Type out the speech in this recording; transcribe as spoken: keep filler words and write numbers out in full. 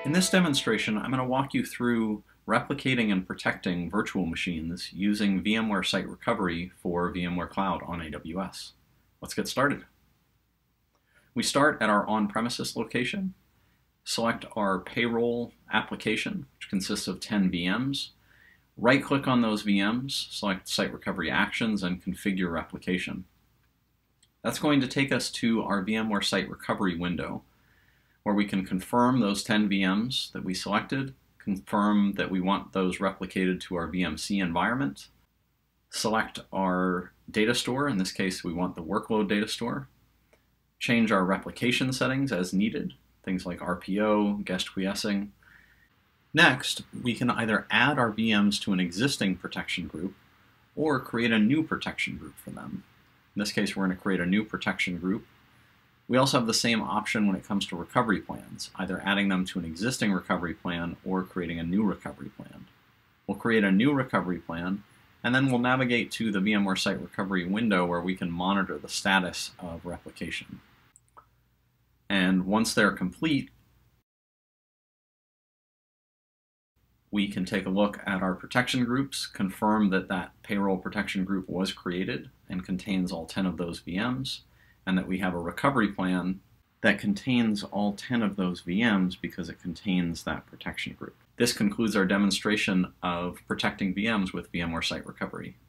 In this demonstration, I'm going to walk you through replicating and protecting virtual machines using VMware Site Recovery for VMware Cloud on A W S. Let's get started. We start at our on-premises location, select our payroll application, which consists of ten V Ms. Right-click on those V Ms, select Site Recovery Actions, and configure replication. That's going to take us to our VMware Site Recovery window, where we can confirm those ten V Ms that we selected, confirm that we want those replicated to our V M C environment, select our data store. In this case, we want the workload data store, change our replication settings as needed, things like R P O, guest quiescing. Next, we can either add our V Ms to an existing protection group or create a new protection group for them. In this case, we're going to create a new protection group. We also have the same option when it comes to recovery plans, either adding them to an existing recovery plan or creating a new recovery plan. We'll create a new recovery plan, and then we'll navigate to the VMware Site Recovery window where we can monitor the status of replication. And once they're complete, we can take a look at our protection groups, confirm that that payroll protection group was created and contains all ten of those V Ms, and that we have a recovery plan that contains all ten of those V Ms because it contains that protection group. This concludes our demonstration of protecting V Ms with VMware Site Recovery.